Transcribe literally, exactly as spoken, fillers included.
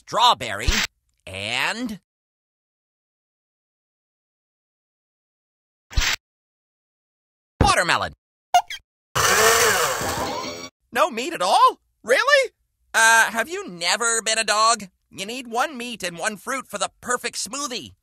strawberry, and watermelon. No meat at all? Really? Uh, have you never been a dog? You need one meat and one fruit for the perfect smoothie.